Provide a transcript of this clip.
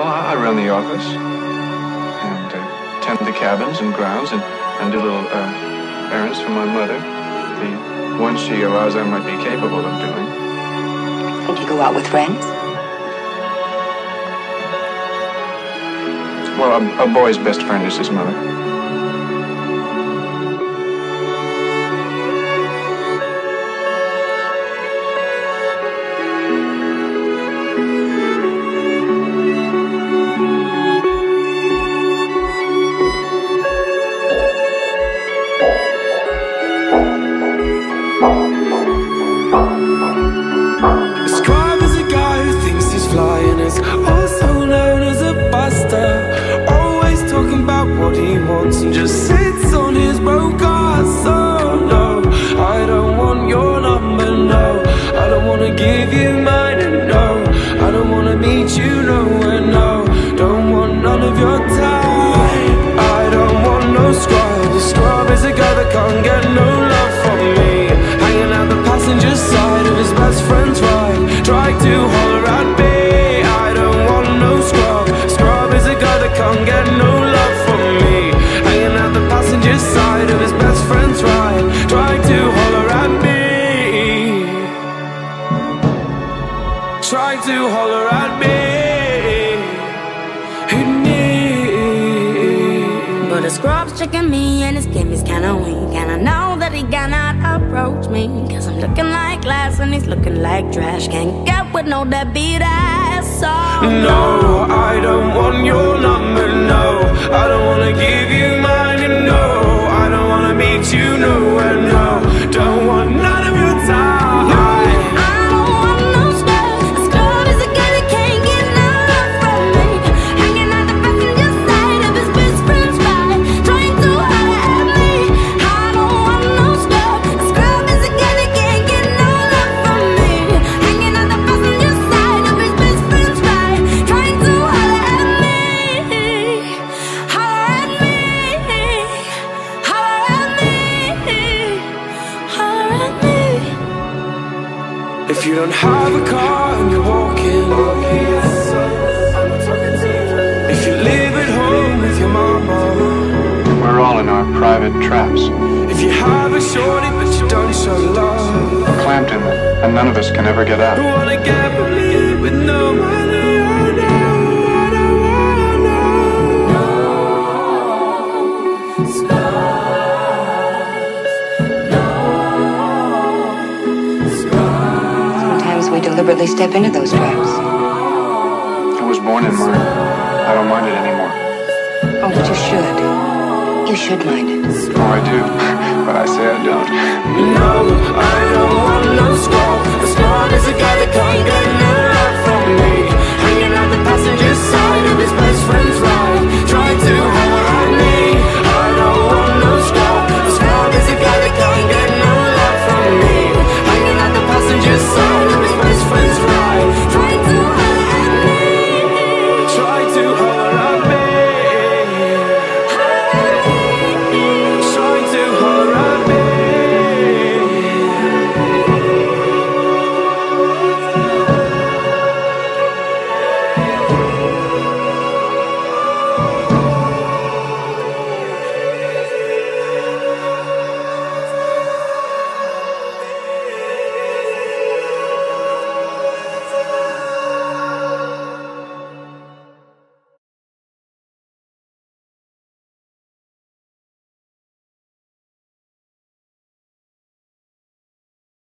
Well, I run the office and tend the cabins and grounds and do little errands for my mother. The ones she allows I might be capable of doing. And you go out with friends? Well, a boy's best friend is his mother. Described as a guy who thinks he's flying, is also known as a buster. Always talking about what he wants and just sits on his broke ass. So no, I don't want your number, no. I don't wanna give you mine, and no, I don't wanna meet you nowhere, no. Don't want none of your time. I don't want no scrub. The scrub is a guy that can't get no love from me. Hanging out the passenger side of his best friend's ride, trying to holler at me. I don't want no scrub. Scrub is a guy that can't get no love from me. Hanging out the passenger side of his best friend's ride, trying to holler at me. Trying to holler at me. But the scrub's checking me and his game is kinda weak, and I know that he cannot approach me, cause I'm looking like glass and he's looking like trash. Can't get with no deadbeat ass, so no, I don't want your number, no. I don't wanna give you mine, and no, I don't wanna meet you nowhere, no. Don't want none of your time. If you don't have a car and you're walking, if you live at home with your mama, We're all in our private traps, if you have a shorty but you don't show love, clamped in them, and none of us can ever get out. who wanna get with me with no money, oh no, I don't wanna Sometimes we deliberately step into those traps. I was born in mine. I don't mind it anymore. Oh, but you should. You should mind it. Oh, I do, but I say I don't. No, I don't want no scrub. A scrub is a guy that can't get no